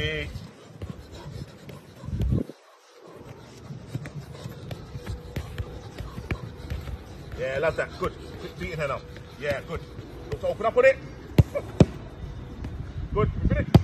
Lovely. Yeah, love that. Good. Beating her now. Yeah, good. Look to open up on it. Good. Finish.